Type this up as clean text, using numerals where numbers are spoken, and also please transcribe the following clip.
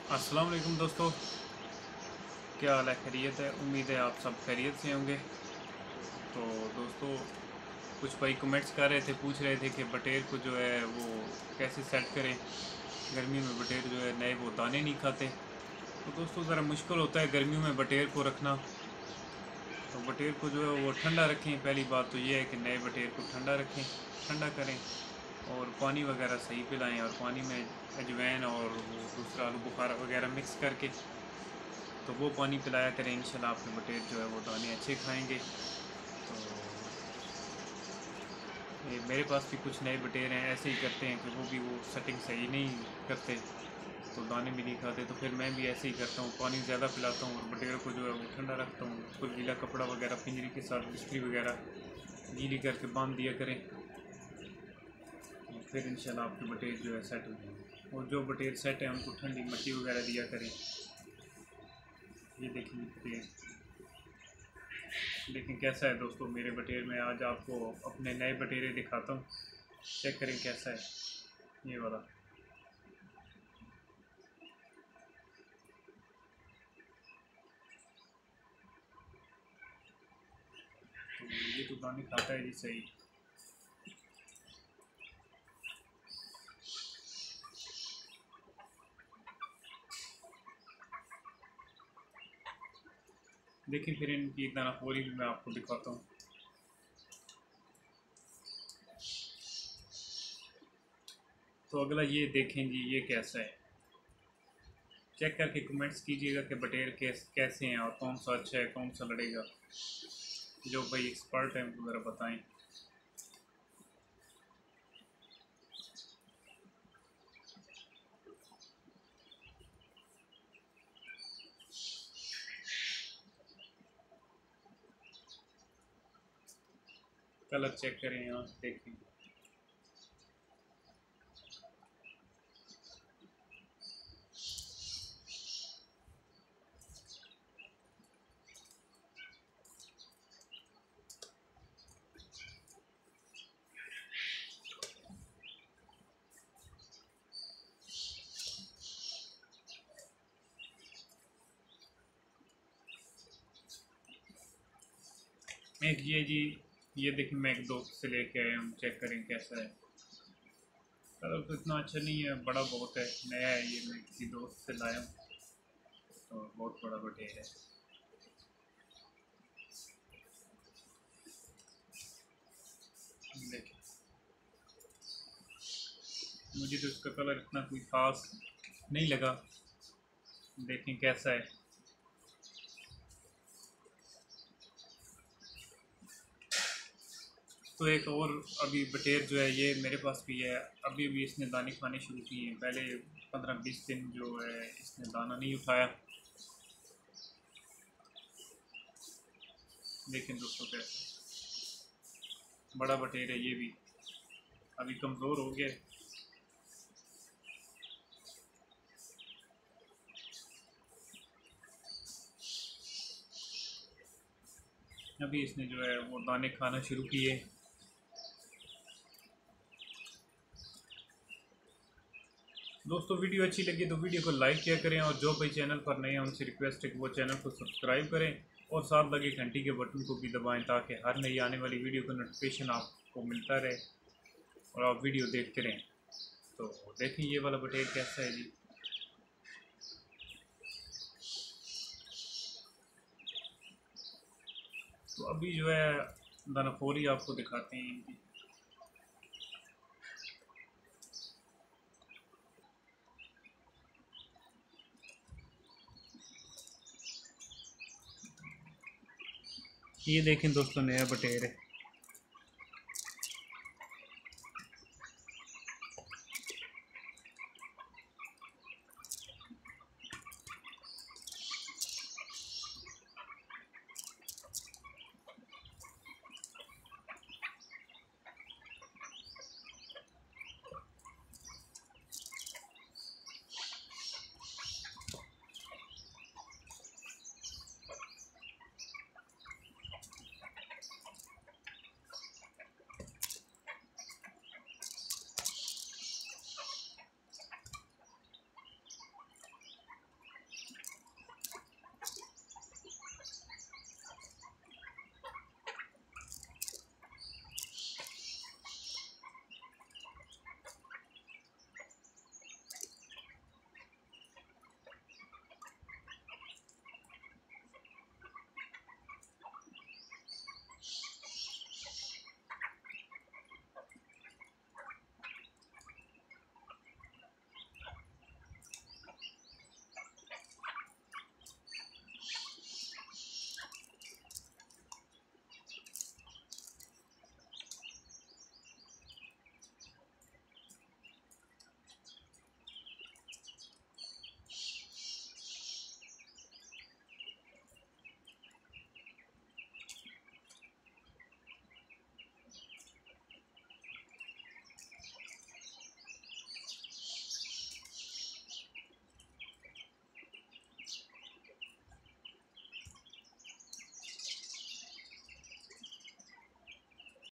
अस्सलाम वालेकुम दोस्तों, क्या हाल है? खैरियत है? उम्मीद है आप सब खैरियत से होंगे। तो दोस्तों, कुछ भाई कमेंट्स कर रहे थे, पूछ रहे थे कि बटेर को जो है वो कैसे सेट करें। गर्मी में बटेर जो है नए वो दाने नहीं खाते। तो दोस्तों ज़रा मुश्किल होता है गर्मियों में बटेर को रखना। तो बटेर को जो है वो ठंडा रखें। पहली बात तो ये है कि नए बटेर को ठंडा रखें, ठंडा करें और पानी वगैरह सही पिलाएं, और पानी में अजवाइन और वो दूसरा आलू बुखारा वगैरह मिक्स करके तो वो पानी पिलाया करें। इंशाल्लाह आपके बटेर जो है वो दाने अच्छे खाएंगे। तो ये मेरे पास भी कुछ नए बटेर हैं, ऐसे ही करते हैं कि वो भी वो सेटिंग सही नहीं करते तो दाने भी नहीं खाते। तो फिर मैं भी ऐसे ही करता हूँ, पानी ज़्यादा पिलाता हूँ और बटेरों को जो है वो ठंडा रखता हूँ। उसको गीला कपड़ा वगैरह पिंजरी के साथ बिस्तरी वगैरह गीली करके बांध दिया करें। तो फिर इंशाल्लाह आपके बटेर जो है सेट हो जाएंगे। और जो बटेर सेट है उनको ठंडी मिट्टी वगैरह दिया करें। ये देखेंगे बटेर, लेकिन कैसा है दोस्तों मेरे बटेर में। आज आपको अपने नए बटेरे दिखाता हूँ, चेक करें कैसा है ये वाला। तो ये तो दाने खाता है जी सही। देखिए फिर इनकी एक दाना खोरी भी मैं आपको दिखाता हूँ। तो अगला ये देखें जी, ये कैसा है। चेक करके कमेंट्स कीजिएगा कि बटेर कैसे हैं और कौन सा अच्छा है, कौन सा लड़ेगा। जो भाई एक्सपर्ट हैं उनको ज़रा बताएं। कलर चेक करें, यहाँ देखें। एक ये जी, ये देखिए मैं एक दोस्त से लेके आया हूँ, चेक करें कैसा है। कलर तो इतना अच्छा नहीं है, बड़ा बहुत है, नया है ये, मैं किसी दोस्त से लाया हूँ। तो बहुत बड़ा बटेर है। देखिए मुझे तो इसका कलर इतना कोई ख़ास नहीं लगा। देखें कैसा है। तो एक और अभी बटेर जो है ये मेरे पास भी है। अभी भी इसने दाने खाने शुरू किए हैं। पहले 15-20 दिन जो है इसने दाना नहीं उठाया। लेकिन दोस्तों कैसे बड़ा बटेर है ये भी, अभी कमज़ोर हो गया। अभी इसने जो है वो दाने खाना शुरू किए। दोस्तों वीडियो अच्छी लगी तो वीडियो को लाइक किया करें, और जो भाई चैनल पर नए हैं उनसे रिक्वेस्ट है कि वो चैनल को सब्सक्राइब करें और साथ लगे घंटी के बटन को भी दबाएं, ताकि हर नई आने वाली वीडियो का नोटिफिकेशन आपको मिलता रहे और आप वीडियो देखते रहें। तो देखें ये वाला बटेर कैसा है जी। तो अभी जो है दानाखोरी आपको दिखाते हैं इनकी। ये देखें दोस्तों नया बटेर है।